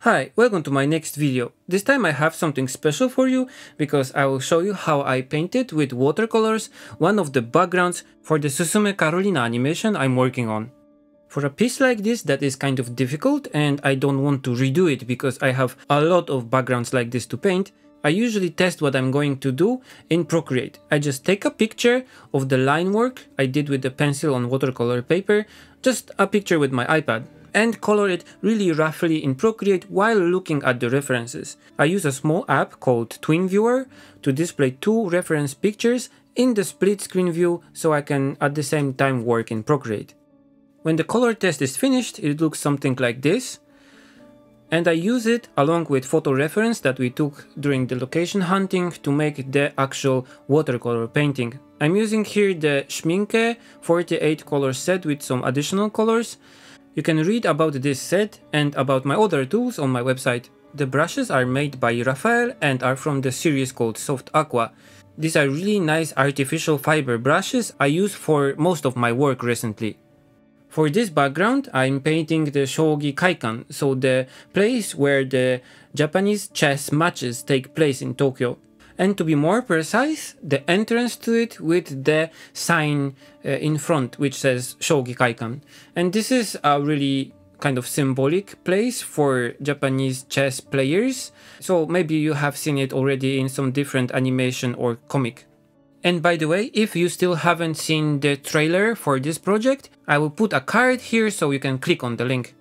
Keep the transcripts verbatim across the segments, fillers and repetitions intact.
Hi, welcome to my next video. This time I have something special for you because I will show you how I painted with watercolors one of the backgrounds for the Susume Carolina animation I'm working on. For a piece like this that is kind of difficult and I don't want to redo it because I have a lot of backgrounds like this to paint, I usually test what I'm going to do in Procreate. I just take a picture of the line work I did with the pencil on watercolor paper, just a picture with my iPad, and color it really roughly in Procreate while looking at the references. I use a small app called Twin Viewer to display two reference pictures in the split screen view so I can at the same time work in Procreate. When the color test is finished, it looks something like this, and I use it along with photo reference that we took during the location hunting to make the actual watercolor painting. I'm using here the Schmincke forty-eight color set with some additional colors. You can read about this set and about my other tools on my website. The brushes are made by Raphael and are from the series called Soft Aqua. These are really nice artificial fiber brushes I use for most of my work recently. For this background, I'm painting the Shogi Kaikan, so the place where the Japanese chess matches take place in Tokyo. And to be more precise, the entrance to it with the sign uh, in front which says Shogi Kaikan. And this is a really kind of symbolic place for Japanese chess players, so maybe you have seen it already in some different animation or comic. And by the way, if you still haven't seen the trailer for this project, I will put a card here so you can click on the link.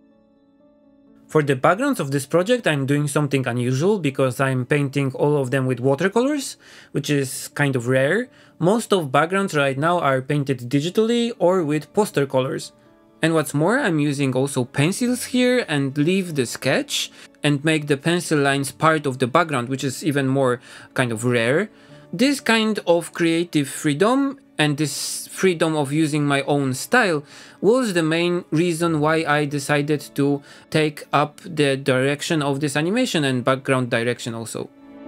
For the backgrounds of this project, I'm doing something unusual because I'm painting all of them with watercolors, which is kind of rare. Most of backgrounds right now are painted digitally or with poster colors. And what's more, I'm using also pencils here and leave the sketch and make the pencil lines part of the background, which is even more kind of rare. This kind of creative freedom and this freedom of using my own style was the main reason why I decided to take up the direction of this animation and background direction also.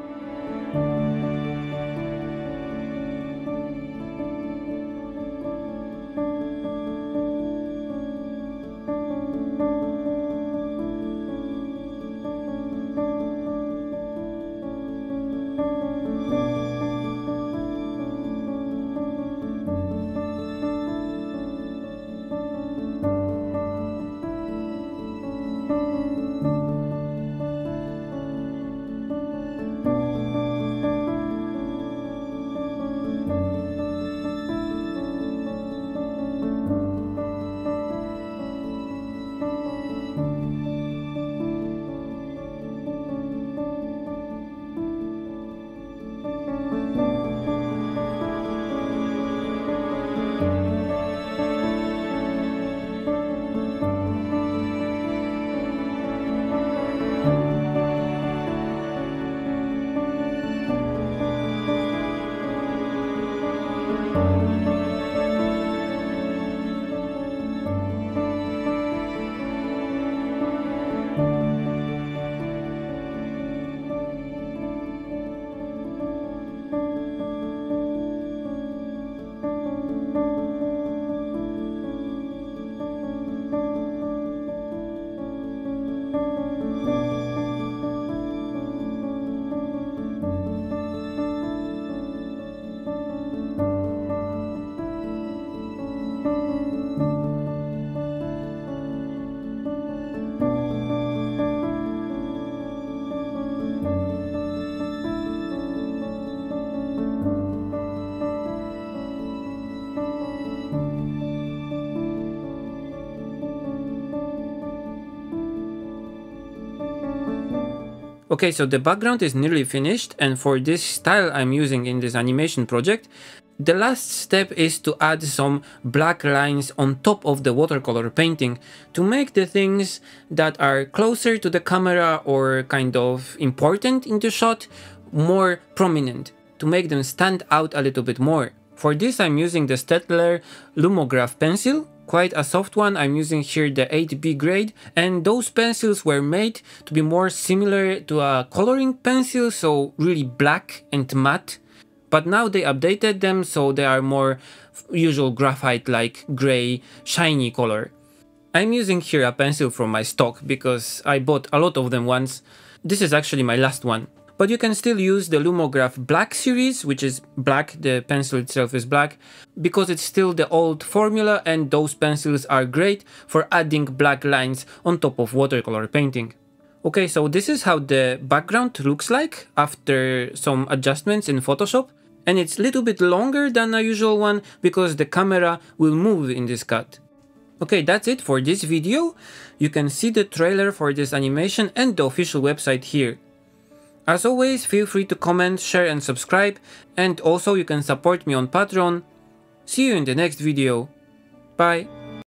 Okay, so the background is nearly finished, and for this style I'm using in this animation project, the last step is to add some black lines on top of the watercolor painting to make the things that are closer to the camera or kind of important in the shot more prominent, to make them stand out a little bit more. For this I'm using the Staedtler Lumograph pencil, quite a soft one. I'm using here the eight B grade, and those pencils were made to be more similar to a coloring pencil, so really black and matte. But now they updated them so they are more usual graphite like gray shiny color. I'm using here a pencil from my stock because I bought a lot of them once. This is actually my last one. But you can still use the Lumograph Black series, which is black, the pencil itself is black, because it's still the old formula and those pencils are great for adding black lines on top of watercolor painting. Okay, so this is how the background looks like after some adjustments in Photoshop, and it's a little bit longer than a usual one because the camera will move in this cut. Okay, that's it for this video. You can see the trailer for this animation and the official website here. As always, feel free to comment, share and subscribe, and also you can support me on Patreon. See you in the next video. Bye!